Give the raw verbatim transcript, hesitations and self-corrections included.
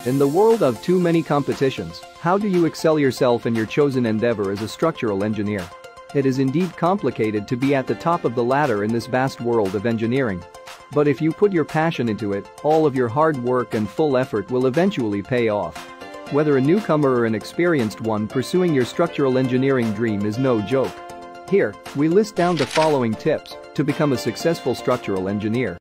In the world of too many competitions, how do you excel yourself in your chosen endeavor as a structural engineer? It is indeed complicated to be at the top of the ladder in this vast world of engineering. But if you put your passion into it, all of your hard work and full effort will eventually pay off. Whether a newcomer or an experienced one, pursuing your structural engineering dream is no joke. Here, we list down the following tips to become a successful structural engineer.